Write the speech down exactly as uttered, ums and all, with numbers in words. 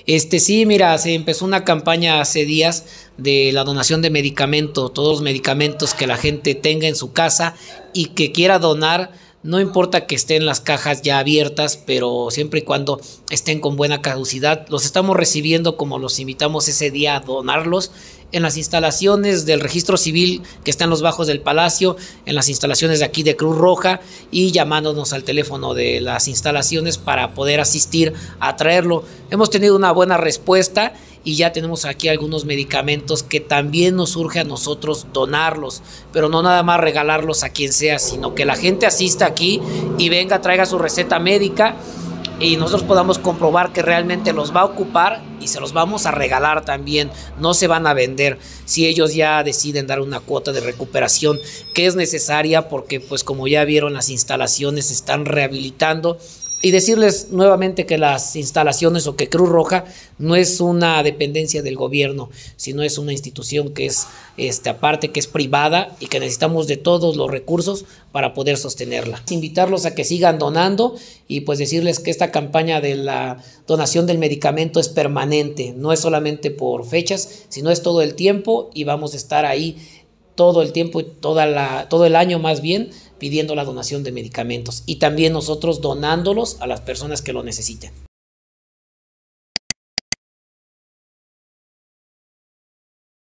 Este sí, mira, se empezó una campaña hace días de la donación de medicamentos, todos los medicamentos que la gente tenga en su casa y que quiera donar, no importa que estén las cajas ya abiertas, pero siempre y cuando estén con buena caducidad, los estamos recibiendo como los invitamos ese día a donarlos en las instalaciones del Registro Civil que están en los bajos del Palacio, en las instalaciones de aquí de Cruz Roja y llamándonos al teléfono de las instalaciones para poder asistir a traerlo. Hemos tenido una buena respuesta y ya tenemos aquí algunos medicamentos que también nos urge a nosotros donarlos, pero no nada más regalarlos a quien sea, sino que la gente asista aquí y venga, traiga su receta médica y nosotros podamos comprobar que realmente los va a ocupar y se los vamos a regalar también, no se van a vender si ellos ya deciden dar una cuota de recuperación que es necesaria porque pues como ya vieron las instalaciones se están rehabilitando. Y decirles nuevamente que las instalaciones o que Cruz Roja no es una dependencia del gobierno, sino es una institución que es este, aparte, que es privada y que necesitamos de todos los recursos para poder sostenerla. Invitarlos a que sigan donando y pues decirles que esta campaña de la donación del medicamento es permanente, no es solamente por fechas, sino es todo el tiempo y vamos a estar ahí todo el tiempo y toda la, todo el año más bien pidiendo la donación de medicamentos y también nosotros donándolos a las personas que lo necesiten.